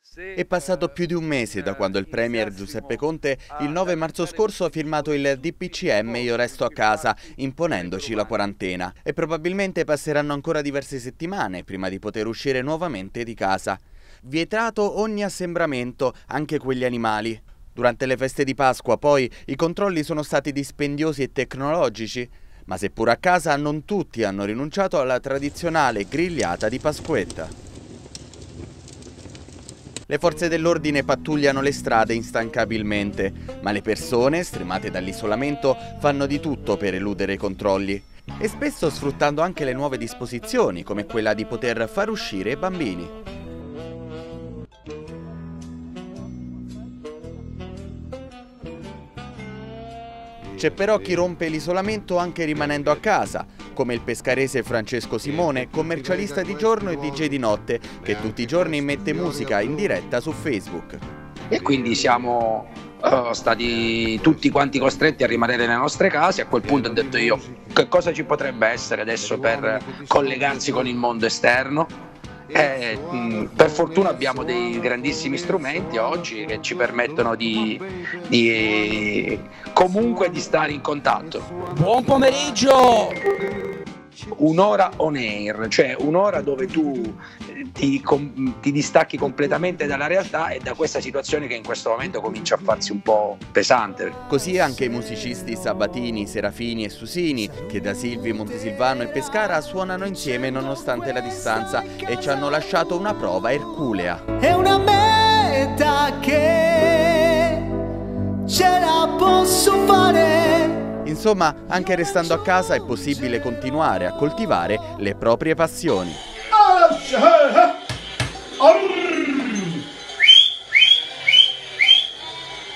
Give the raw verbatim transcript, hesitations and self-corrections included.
È passato più di un mese da quando il premier Giuseppe Conte il nove marzo scorso ha firmato il D P C M Io resto a casa, imponendoci la quarantena. E probabilmente passeranno ancora diverse settimane prima di poter uscire nuovamente di casa. Vietato ogni assembramento, anche quelli animali. Durante le feste di Pasqua, poi, i controlli sono stati dispendiosi e tecnologici. Ma seppur a casa, non tutti hanno rinunciato alla tradizionale grigliata di Pasquetta. Le forze dell'ordine pattugliano le strade instancabilmente, ma le persone, stremate dall'isolamento, fanno di tutto per eludere i controlli. E spesso sfruttando anche le nuove disposizioni, come quella di poter far uscire i bambini. C'è però chi rompe l'isolamento anche rimanendo a casa, come il pescarese Francesco Simone, commercialista di giorno e D J di notte, che tutti i giorni mette musica in diretta su Facebook. E quindi siamo uh, stati tutti quanti costretti a rimanere nelle nostre case. A quel punto ho detto io, che cosa ci potrebbe essere adesso per collegarsi con il mondo esterno? Eh, mh, per fortuna abbiamo dei grandissimi strumenti oggi che ci permettono di, di comunque di stare in contatto. Buon pomeriggio! Un'ora on air, cioè un'ora dove tu ti, com, ti distacchi completamente dalla realtà e da questa situazione che in questo momento comincia a farsi un po' pesante. Così anche i musicisti Sabatini, Serafini e Susini, che da Silvi, Montesilvano e Pescara suonano insieme nonostante la distanza e ci hanno lasciato una prova erculea. È una meta che ce la posso fare. Insomma, anche restando a casa è possibile continuare a coltivare le proprie passioni.